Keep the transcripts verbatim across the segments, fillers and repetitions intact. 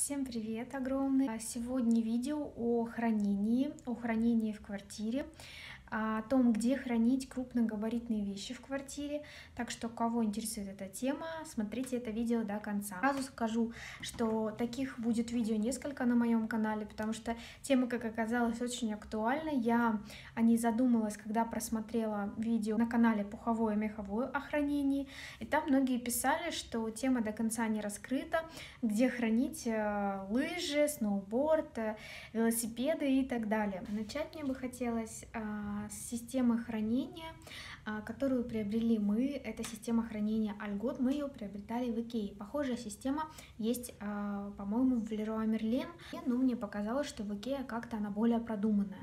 Всем привет огромный! Сегодня видео о хранении, о хранении в квартире, о том, где хранить крупногабаритные вещи в квартире. Так что, кого интересует эта тема, смотрите это видео до конца. Сразу скажу, что таких будет видео несколько на моем канале, потому что тема, как оказалось, очень актуальна. Я о ней задумалась, когда просмотрела видео на канале «Пуховое и меховое» о хранении. И там многие писали, что тема до конца не раскрыта, где хранить лыжи, сноуборд, велосипеды и так далее. Начать мне бы хотелось с системы хранения, которую приобрели мы. Это система хранения Альгот. Мы ее приобретали в Икее. Похожая система есть, по-моему, в Леруа Мерлен, но мне показалось, что в Икее как-то она более продуманная.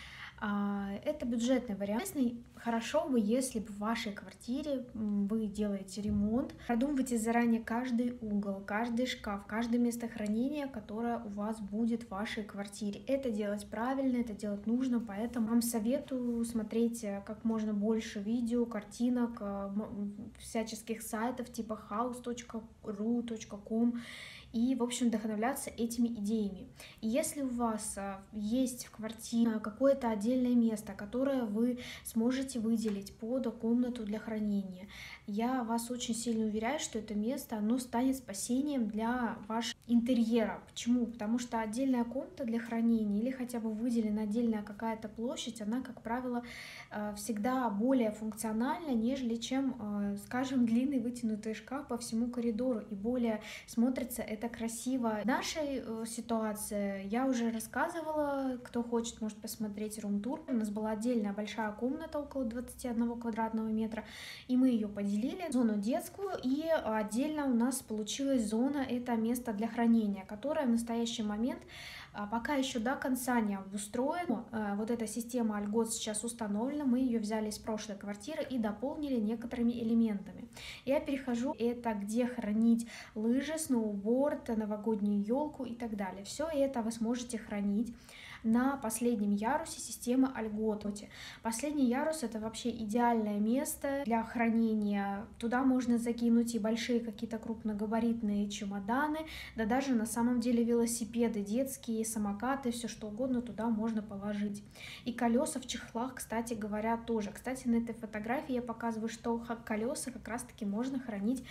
Это бюджетный вариант. Хорошо бы, если бы в вашей квартире вы делаете ремонт, продумывайте заранее каждый угол, каждый шкаф, каждое место хранения, которое у вас будет в вашей квартире. Это делать правильно, это делать нужно, поэтому вам советую смотреть как можно больше видео, картинок, всяческих сайтов типа хаус точка ру точка ком и, в общем, вдохновляться этими идеями. И если у вас есть в квартире какое-то отдельное место, которое вы сможете выделить под комнату для хранения, я вас очень сильно уверяю, что это место, оно станет спасением для вашего интерьера. Почему? Потому что отдельная комната для хранения или хотя бы выделена отдельная какая-то площадь, она, как правило, всегда более функциональна, нежели чем, скажем, длинный вытянутый шкаф по всему коридору, и более смотрится это красиво. В нашей ситуации я уже рассказывала, кто хочет, может посмотреть рум-тур. У нас была отдельная большая комната, около двадцати одного квадратного метра, и мы ее поделили зону детскую, и отдельно у нас получилась зона, это место для хранения, которое в настоящий момент пока еще до конца не обустроена. Вот эта система Альгот сейчас установлена, мы ее взяли из прошлой квартиры и дополнили некоторыми элементами. Я перехожу, это где хранить лыжи, сноуборд, новогоднюю елку и так далее. Все это вы сможете хранить на последнем ярусе системы Альгот. Последний ярус — это вообще идеальное место для хранения. Туда можно закинуть и большие какие-то крупногабаритные чемоданы, да даже на самом деле велосипеды детские, самокаты, все что угодно туда можно положить. И колеса в чехлах, кстати говоря, тоже. Кстати, на этой фотографии я показываю, что колеса как раз-таки можно хранить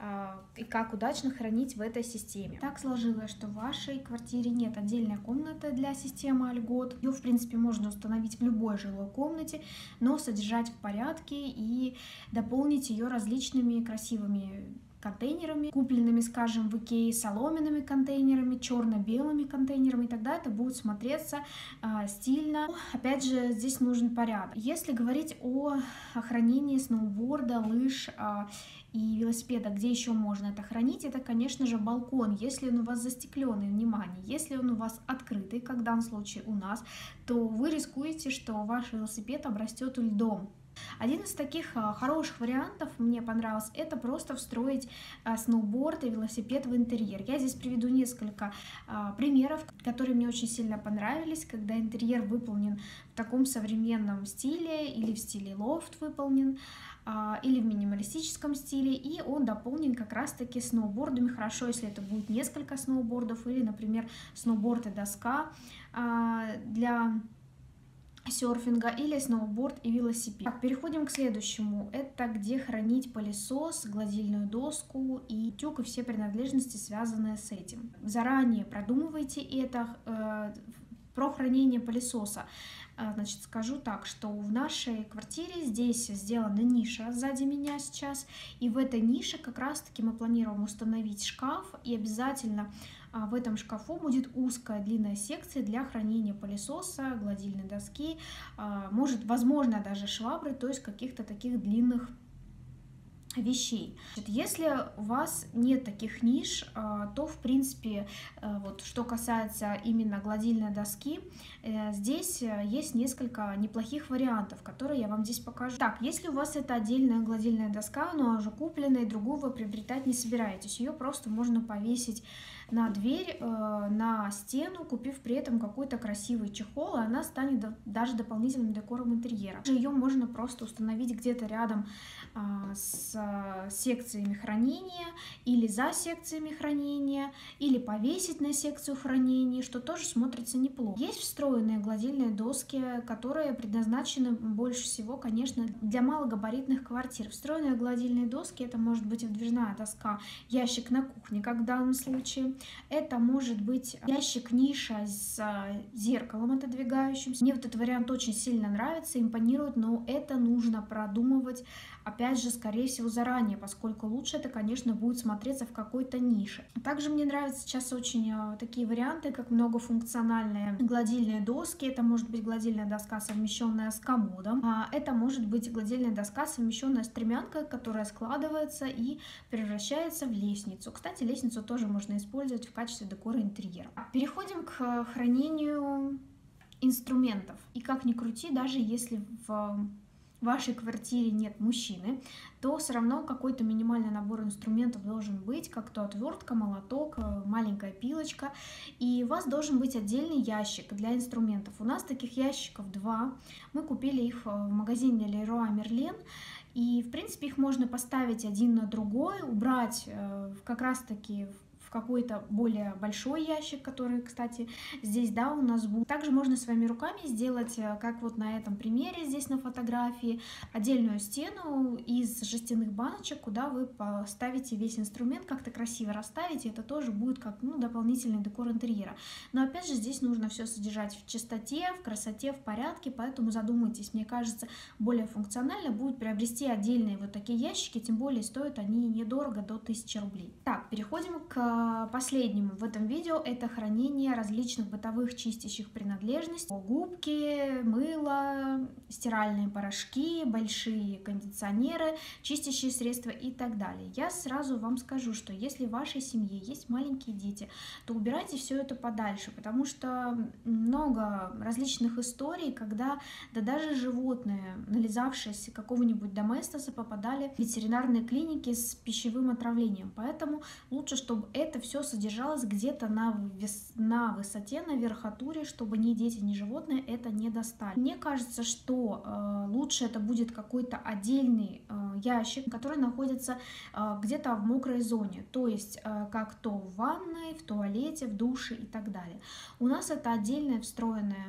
и как удачно хранить в этой системе. Так сложилось, что в вашей квартире нет отдельной комнаты для системы Альгот. Ее, в принципе, можно установить в любой жилой комнате, но содержать в порядке и дополнить ее различными красивыми контейнерами, купленными, скажем, в Икее, соломенными контейнерами, черно-белыми контейнерами, и тогда это будет смотреться э, стильно. Опять же, здесь нужен порядок. Если говорить о хранении сноуборда, лыж э, и велосипеда, где еще можно это хранить, это, конечно же, балкон. Если он у вас застекленный, внимание, если он у вас открытый, как в данном случае у нас, то вы рискуете, что ваш велосипед обрастет льдом. Один из таких а, хороших вариантов, мне понравилось, это просто встроить а, сноуборд и велосипед в интерьер. Я здесь приведу несколько а, примеров, которые мне очень сильно понравились, когда интерьер выполнен в таком современном стиле или в стиле лофт выполнен, а, или в минималистическом стиле, и он дополнен как раз-таки сноубордами. Хорошо, если это будет несколько сноубордов или, например, сноуборд и доска а, для серфинга, или сноуборд и велосипед. Так, переходим к следующему. Это где хранить пылесос, гладильную доску и утюг и все принадлежности, связанные с этим. Заранее продумывайте это. Э, про хранение пылесоса. Значит, скажу так, что в нашей квартире здесь сделана ниша сзади меня сейчас, и в этой нише как раз-таки мы планируем установить шкаф, и обязательно в этом шкафу будет узкая длинная секция для хранения пылесоса, гладильной доски, может, возможно, даже швабры, то есть каких-то таких длинных вещей. Если у вас нет таких ниш, то, в принципе, вот что касается именно гладильной доски, здесь есть несколько неплохих вариантов, которые я вам здесь покажу. Так, если у вас это отдельная гладильная доска, но уже купленная, и другую вы приобретать не собираетесь, ее просто можно повесить на дверь, на стену, купив при этом какой-то красивый чехол, и она станет даже дополнительным декором интерьера. Ее можно просто установить где-то рядом с секциями хранения или за секциями хранения, или повесить на секцию хранения, что тоже смотрится неплохо. Есть встроенные гладильные доски, которые предназначены больше всего, конечно, для малогабаритных квартир. Встроенные гладильные доски — это может быть вдвижная доска, ящик на кухне, как в данном случае. Это может быть ящик-ниша с зеркалом отодвигающимся. Мне вот этот вариант очень сильно нравится, импонирует, но это нужно продумывать, опять же, скорее всего, заранее, поскольку лучше это, конечно, будет смотреться в какой-то нише. Также мне нравятся сейчас очень такие варианты, как многофункциональные гладильные доски. Это может быть гладильная доска, совмещенная с комодом. А это может быть гладильная доска, совмещенная с стремянкой, которая складывается и превращается в лестницу. Кстати, лестницу тоже можно использовать в качестве декора интерьера. Переходим к хранению инструментов. И как ни крути, даже если в в вашей квартире нет мужчины, то все равно какой-то минимальный набор инструментов должен быть, как то отвертка, молоток, маленькая пилочка. И у вас должен быть отдельный ящик для инструментов. У нас таких ящиков два. Мы купили их в магазине Leroy Merlin. И, в принципе, их можно поставить один на другой, убрать как раз-таки в какой-то более большой ящик, который, кстати, здесь, да, у нас будет. Также можно своими руками сделать, как вот на этом примере здесь на фотографии, отдельную стену из жестяных баночек, куда вы поставите весь инструмент, как-то красиво расставите. Это тоже будет как, ну, дополнительный декор интерьера. Но опять же, здесь нужно все содержать в чистоте, в красоте, в порядке, поэтому задумайтесь. Мне кажется, более функционально будет приобрести отдельные вот такие ящики, тем более стоят они недорого, до тысячи рублей. Так, переходим к последнему в этом видео. Это хранение различных бытовых чистящих принадлежностей: губки, мыло, стиральные порошки, большие кондиционеры, чистящие средства и так далее. Я сразу вам скажу, что если в вашей семье есть маленькие дети, то убирайте все это подальше, потому что много различных историй, когда да даже животные, нализавшись какого-нибудь доместоса, попадали в ветеринарные клиники с пищевым отравлением. Поэтому лучше, чтобы это все содержалось где-то на, вес... на высоте, на верхотуре, чтобы ни дети, ни животные это не достали. Мне кажется, что э, лучше это будет какой-то отдельный э, ящик, который находится э, где-то в мокрой зоне, то есть э, как то в ванной, в туалете, в душе и так далее. У нас это отдельная встроенная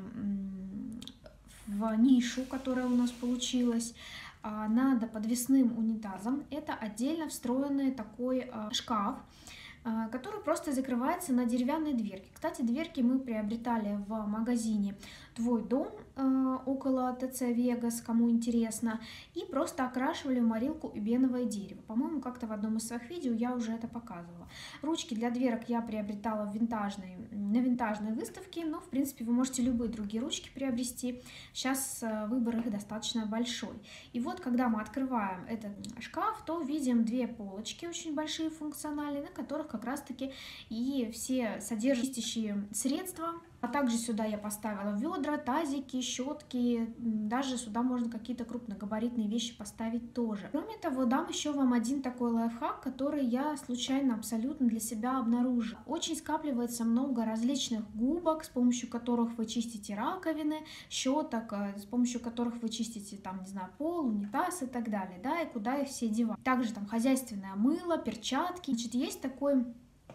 в нишу, которая у нас получилась над подвесным унитазом. Это отдельно встроенный такой э, шкаф, который просто закрывается на деревянной дверке. Кстати, дверки мы приобретали в магазине «Твой дом» около ТЦ «Вегас», кому интересно, и просто окрашивали в морилку эбеновое дерево. По-моему, как-то в одном из своих видео я уже это показывала. Ручки для дверок я приобретала в винтажной, на винтажной выставке, но, в принципе, вы можете любые другие ручки приобрести. Сейчас выбор их достаточно большой. И вот, когда мы открываем этот шкаф, то видим две полочки очень большие, функциональные, на которых как раз-таки и все содержащие средства. А также сюда я поставила ведра, тазики, щетки, даже сюда можно какие-то крупногабаритные вещи поставить тоже. Кроме того, дам еще вам один такой лайфхак, который я случайно абсолютно для себя обнаружила. Очень скапливается много различных губок, с помощью которых вы чистите раковины, щеток, с помощью которых вы чистите, там, не знаю, пол, унитаз и так далее, да, и куда их все девать. Также там хозяйственное мыло, перчатки. Значит, есть такой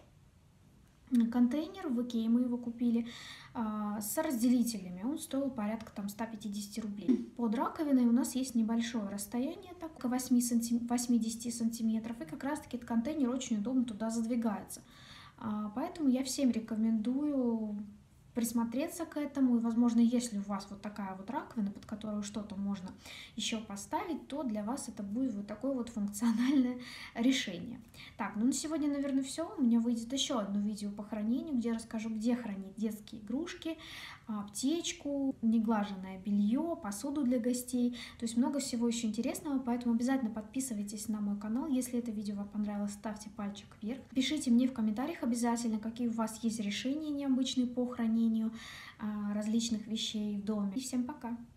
контейнер, в Икее мы его купили, с разделителями. Он стоил порядка там ста пятидесяти рублей. Под раковиной у нас есть небольшое расстояние, так, восьмидесяти сантиметров, и как раз таки этот контейнер очень удобно туда задвигается. Поэтому я всем рекомендую присмотреться к этому, и, возможно, если у вас вот такая вот раковина, под которую что-то можно еще поставить, то для вас это будет вот такое вот функциональное решение. Так, ну на сегодня, наверное, все. У меня выйдет еще одно видео по хранению, где я расскажу, где хранить детские игрушки, аптечку, неглаженное белье, посуду для гостей. То есть много всего еще интересного, поэтому обязательно подписывайтесь на мой канал. Если это видео вам понравилось, ставьте пальчик вверх. Пишите мне в комментариях обязательно, какие у вас есть решения необычные по хранению различных вещей в доме. И всем пока!